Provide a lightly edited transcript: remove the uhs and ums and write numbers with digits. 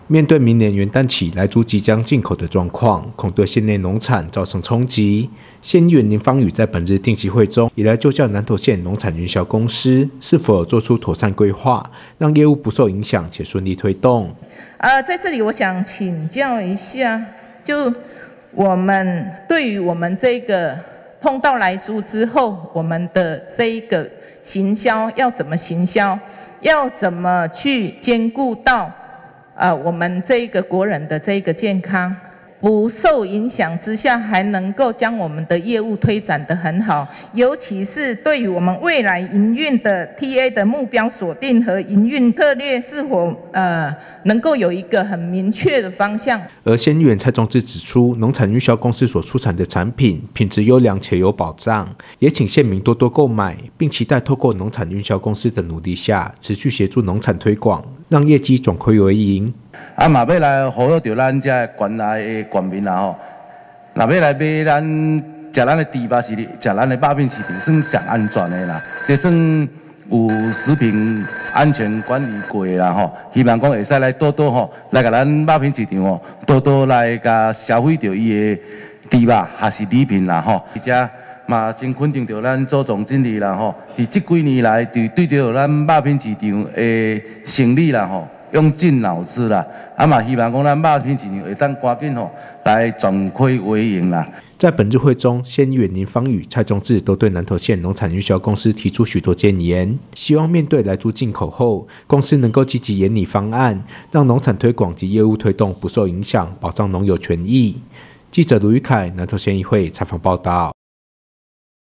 面对明年元旦起来猪即将进口的状况，恐对县内农产造成冲击。县议员林芳宇在本日定期会中，也来就教南投县农产运销公司是否有做出妥善规划，让业务不受影响且顺利推动。 在这里我想请教一下，就我们对于我们这个碰到来猪之后，我们的这一个行销要怎么行销，要怎么去兼顾到我们这一个国人的这一个健康，不受影响之下，还能够将我们的业务推展得很好，尤其是对于我们未来营运的 TA 的目标锁定和营运策略是否能够有一个很明确的方向。 而县议员蔡宗志指出，农产运销公司所出产的产品品质优良且有保障，也请县民多多购买，并期待透过农产运销公司的努力下，持续协助农产推广，让业绩转亏为盈。 嘛要来服务到咱这县内的县民啦吼，若要来买咱食咱的猪肉是食咱的肉品市场，算上安全的啦，这算有食品安全管理过啦吼。希望讲会使来多多吼，来甲咱肉品市场吼，多多来甲消费到伊的猪肉还是礼品啦吼，而且嘛真肯定到咱周总经理啦吼，伫这几年来对着咱肉品市场的生意啦吼。用尽脑汁啦，嘛希望讲咱肉品市场会当赶紧吼来转亏为盈啦。 在本日会中，县议员林芳宇、蔡宗志都对南投县农产运销公司提出许多建言，希望面对来猪进口后，公司能够积极研拟方案，让农产推广及业务推动不受影响，保障农友权益。记者卢玉凯，南投县议会采访报道。